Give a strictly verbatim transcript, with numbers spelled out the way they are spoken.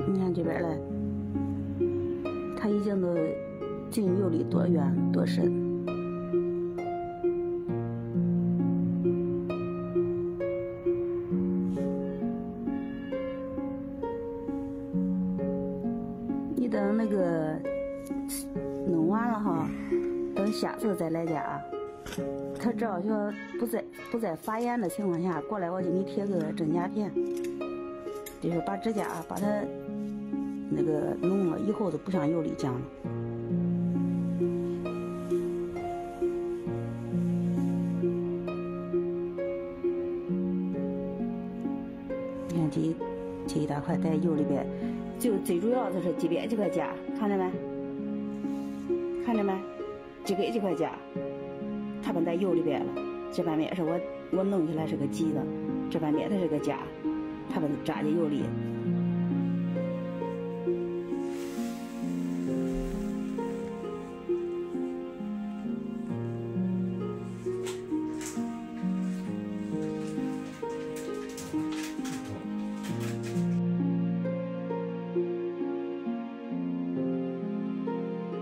你看这边来，它已经都进釉里多远多深。你等那个弄完了哈，等下次再来家。他只要说不在不在发炎的情况下过来，我给你贴个真甲片，就是把指甲把它那个弄了以后，就不像釉里浆了。你看这这一大块在釉里边，就最主要的是这边这块甲，看着没？看着没？这个这块甲。它本在釉里边了，这半面是我我弄起来是个鸡的，这半面它是个甲，它本扎进釉里。